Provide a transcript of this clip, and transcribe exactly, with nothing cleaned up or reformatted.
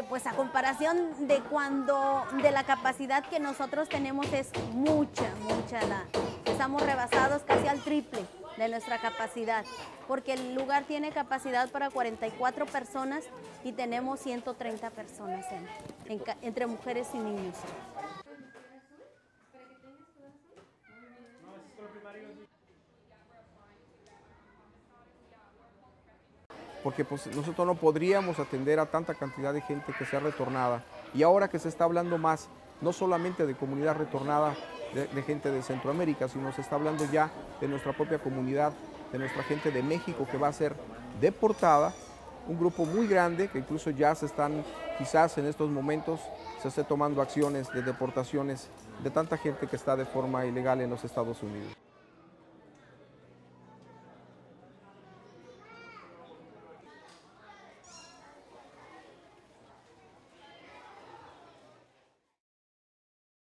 pues a comparación de cuando, de la capacidad que nosotros tenemos es mucha, mucha, la, estamos rebasados casi al triple de nuestra capacidad, porque el lugar tiene capacidad para cuarenta y cuatro personas y tenemos ciento treinta personas en, en, entre mujeres y niños. Porque pues, nosotros no podríamos atender a tanta cantidad de gente que sea retornada. Y ahora que se está hablando más, no solamente de comunidad retornada, de, de gente de Centroamérica, sino se está hablando ya de nuestra propia comunidad, de nuestra gente de México que va a ser deportada, un grupo muy grande que incluso ya se están, quizás en estos momentos, se esté tomando acciones de deportaciones de tanta gente que está de forma ilegal en los Estados Unidos.